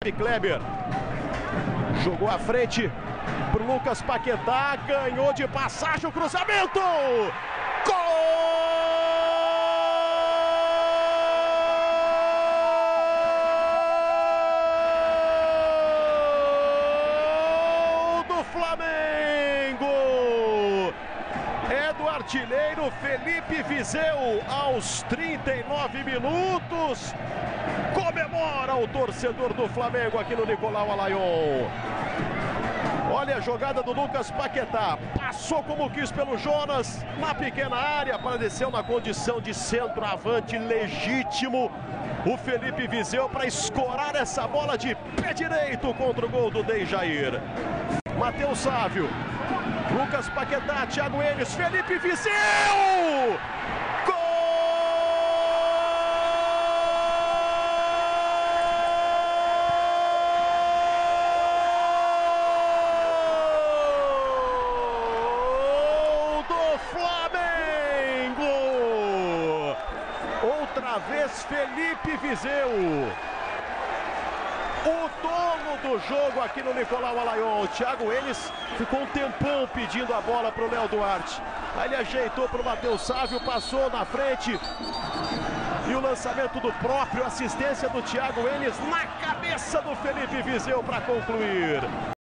Kleber jogou à frente pro Lucas Paquetá, ganhou de passagem o cruzamento. Gol do Flamengo! É do artilheiro Felipe Viseu aos 39 minutos. Comemora o torcedor do Flamengo aqui no Nicolau Alayon. Olha a jogada do Lucas Paquetá. Passou como quis pelo Jonas na pequena área. Apareceu na condição de centroavante legítimo o Felipe Viseu para escorar essa bola de pé direito contra o gol do Dejair. Matheus Sávio, Lucas Paquetá, Thiago Enes, Felipe Viseu! Flamengo! Outra vez Felipe Viseu, o dono do jogo aqui no Nicolau Alayon. O Thiago Enes ficou um tempão pedindo a bola para o Léo Duarte. Aí ele ajeitou para o Matheus Sávio, passou na frente. E o lançamento do próprio, assistência do Thiago Enes na cabeça do Felipe Viseu para concluir.